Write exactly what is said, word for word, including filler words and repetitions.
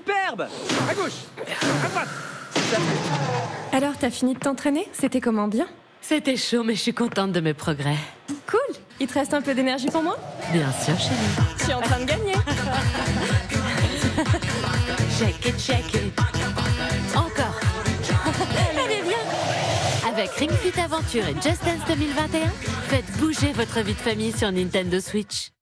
Superbe. À gauche, à droite. Alors, t'as fini de t'entraîner? C'était comment, bien? C'était chaud, mais je suis contente de mes progrès. Cool. Il te reste un peu d'énergie pour moi? Bien sûr, chérie. Je suis en train de gagner. Shake it, shake it. Encore. Allez, bien. Avec Ring Fit Aventure et Just Dance deux mille vingt et un, faites bouger votre vie de famille sur Nintendo Switch.